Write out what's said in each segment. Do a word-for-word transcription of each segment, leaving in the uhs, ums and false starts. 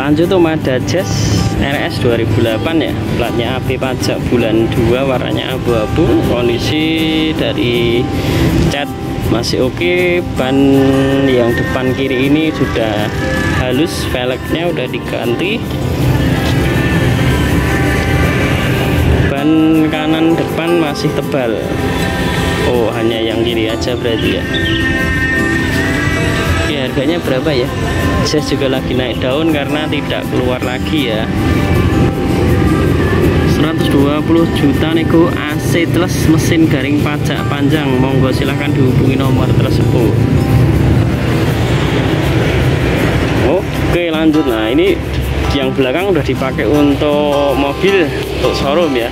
Lanjut Om, ada Jazz R S dua ribu delapan ya, platnya A B pajak bulan dua, warnanya abu-abu. Kondisi dari cat masih oke. Ban yang depan kiri ini sudah halus, velgnya udah diganti. Ban kanan depan masih tebal. Oh, hanya yang kiri aja berarti ya. Oke, harganya berapa ya? Jazz juga lagi naik daun karena tidak keluar lagi ya. seratus dua puluh juta nego, A C plus, mesin garing pajak panjang. Monggo silahkan dihubungi nomor tersebut. Oke, lanjut. Nah, ini yang belakang udah dipakai untuk mobil, untuk showroom ya.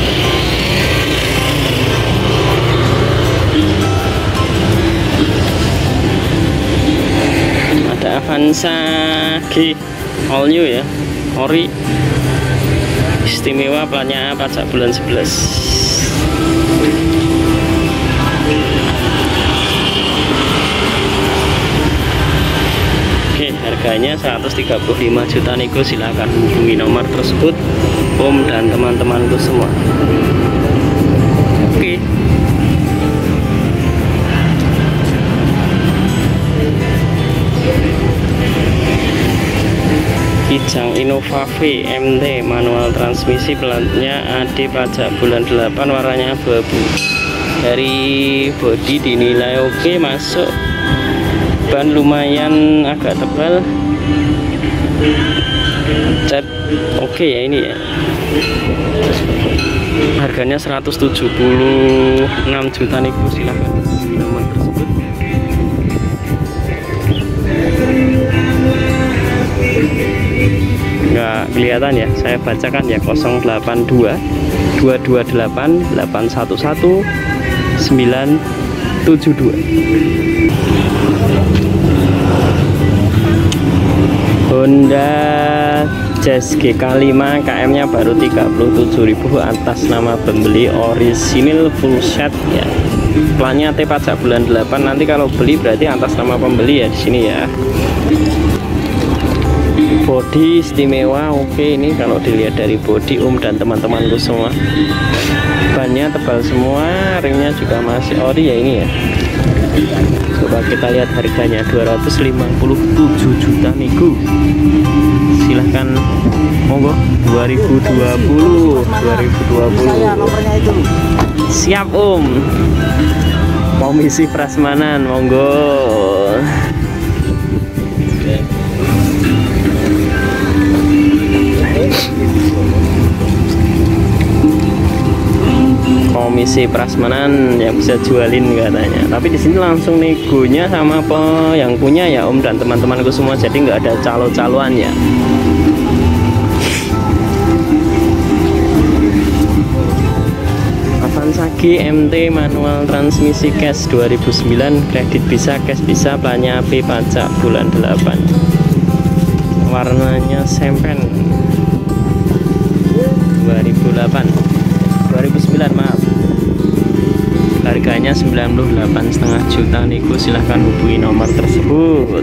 Ada Avanza G all new ya, ori, istimewa, platnya pajak bulan sebelas. Oke, harganya seratus tiga puluh lima juta nego, silahkan hubungi nomor tersebut Om dan teman-temanku semua. Oke, Kijang Innova V M T manual transmisi, platnya A D pajak bulan delapan, warnanya abu-abu. Dari bodi dinilai oke, masuk. Ban lumayan agak tebal. Cat oke ya ini ya. Harganya seratus tujuh puluh enam juta nego, silahkan nomor tersebut. Nggak kelihatan ya, saya bacakan ya, nol delapan dua dua dua delapan delapan satu satu sembilan tujuh dua. Honda Jazz G K lima K M nya baru tiga puluh tujuh ribu atas nama pembeli, orisinil full set ya. Plannya T pajak bulan delapan, nanti kalau beli berarti atas nama pembeli ya di sini ya. Bodi istimewa oke, ini kalau dilihat dari bodi Om dan teman-temanku semua. Bannya tebal semua, ringnya juga masih ori ya ini ya. Coba kita lihat harganya, dua ratus lima puluh tujuh juta nego. Silahkan monggo. Dua ribu dua puluh dua ribu dua puluh. Siap Om. Komisi Prasmanan, monggo. Komisi Prasmanan yang bisa jualin katanya, tapi di sini langsung negonya sama apa yang punya ya Om dan teman-temanku semua, jadi nggak ada calo-caloannya. Avanza G M T manual transmisi, cash dua ribu sembilan, kredit bisa, cash bisa, plannya A B pajak bulan delapan, warnanya sempen. Dua ribu delapan dua ribu sembilan maaf. Harganya sembilan puluh delapan koma lima juta nego, silahkan hubungi nomor tersebut.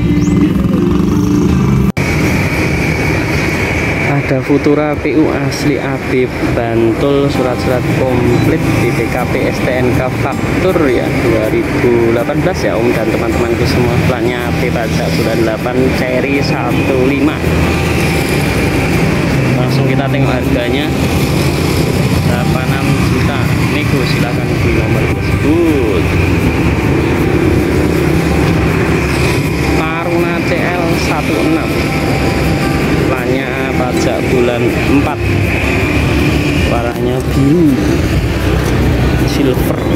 Ada Futura P U asli A B Bantul, surat-surat komplit, B P K P, S T N K, faktur ya, dua ribu delapan belas ya Om dan teman-temanku semua. Plannya A B pajak bulan delapan, seri satu lima. Langsung kita tengok harganya, delapan puluh enam juta nego, silahkan hubungi nomor tersebut. Taruna C L satu enam, plannya pajak bulan empat, warnanya biru silver.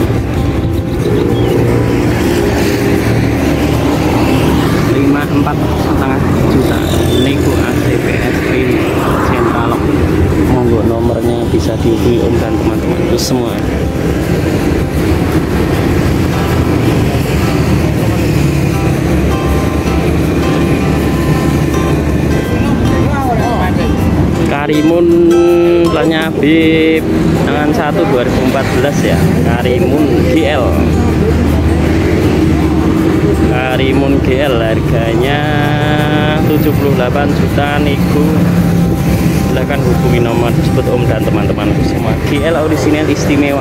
Lima puluh empat koma lima juta nego, A C P S ini Centralok. Monggo nomornya bisa dihubungi Om dan teman-temanku semua. Karimun plannya B tangan satu dua ribu empat belas ya, Karimun G L. Karimun G L harganya tujuh puluh delapan juta nego. Silahkan hubungi nomor tersebut Om dan teman-temanku semua. G L orisinil istimewa.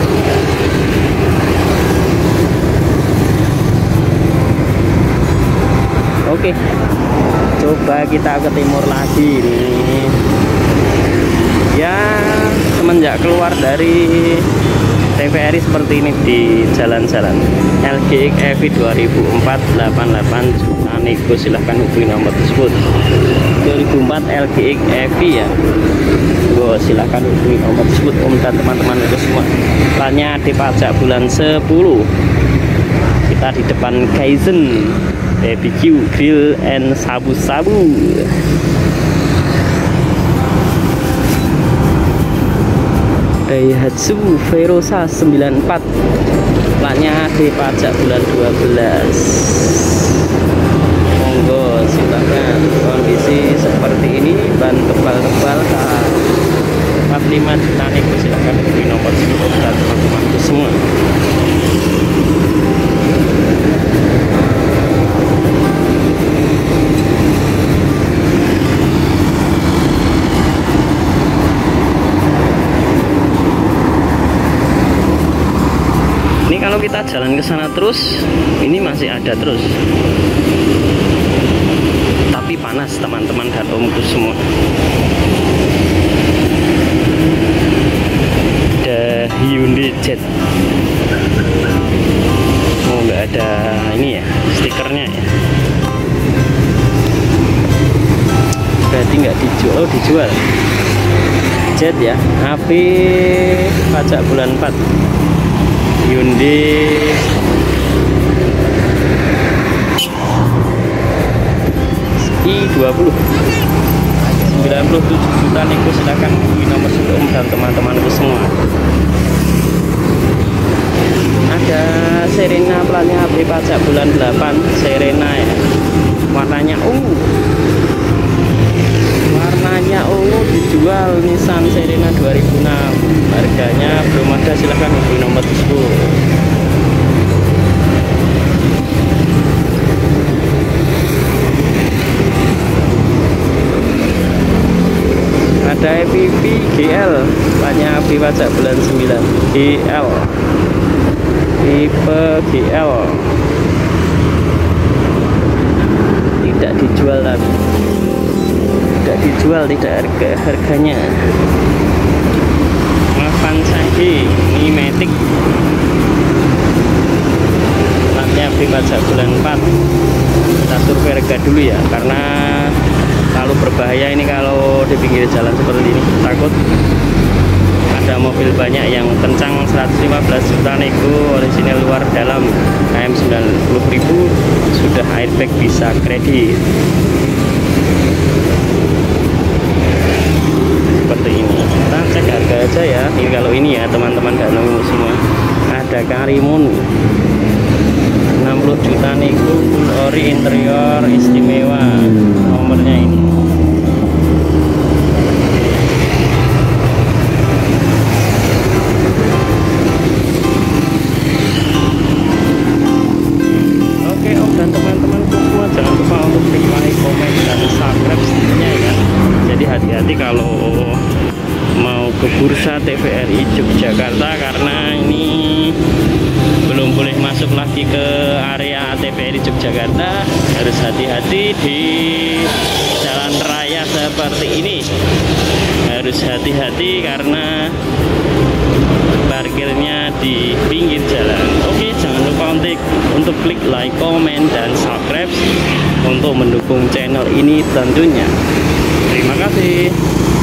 Oke, coba kita ke timur lagi nih. Ya, semenjak keluar dari T V R I seperti ini di jalan-jalan. L G X E V dua ribu empat delapan puluh delapan juta nego, silahkan hubungi nomor tersebut. dua ribu empat L G X E V ya. Go, silahkan hubungi nomor tersebut Om dan teman-teman itu semua. Plannya di pajak bulan sepuluh. Kita di depan Kaizen B B Q Grill and Sabu-sabu. Daihatsu Verosa sembilan puluh empat, platnya di pajak bulan dua belas. Monggo silakan. Kondisi seperti ini, ban tebal-tebal empat puluh lima juta nego, silakan hubungi nomor tersebut dan teman-temanku semua. Kalau kita jalan ke sana terus, ini masih ada terus, tapi panas teman-teman dan omku semua. Ada Hyundai Jet. Oh, nggak ada ini ya, stikernya ya. Berarti nggak dijual, oh, dijual. Jet ya, A V pajak bulan empat. Hyundai i dua puluh sembilan puluh tujuh juta nego, silakan hubungi nomor Om dan teman-temanku semua. Ada Serena platnya H P pajak bulan delapan, Serena ya. Warnanya ungu. Warnanya ungu, dijual Nissan Serena dua ribu enam. Harganya belum ada, silahkan hubungi nomor tersebut. Ada E V V G L, platnya H P pajak bulan sembilan. G L, tipe G L, tidak dijual tapi tidak dijual, tidak harga harganya. Avanza ini Matic, platnya H P pajak bulan empat. Kita survei harga dulu ya, karena terlalu berbahaya ini kalau di pinggir jalan seperti ini. Takut ada mobil banyak yang kencang. Seratus lima belas juta nego, orisinil luar dalam, K M sembilan puluh ribu, sudah airbag, bisa kredit. Seperti ini, kita cek harga aja ya. Ini kalau ini ya teman-teman, gak nemu semua. Ada Karimun enam puluh juta nego, full ori, interior istimewa, nomornya ini. Oke Om dan teman-temanku semua, jangan lupa untuk klik like, komen, dan subscribe semuanya ya. Jadi hati-hati kalau mau ke bursa T V R I Yogyakarta, karena ini belum boleh masuk lagi ke area T V R I Yogyakarta. Harus hati-hati di jalan raya seperti ini, harus hati-hati karena parkirnya di pinggir jalan. Oke, jangan lupa untuk untuk klik like, komen, dan subscribe untuk mendukung channel ini tentunya. Terima kasih.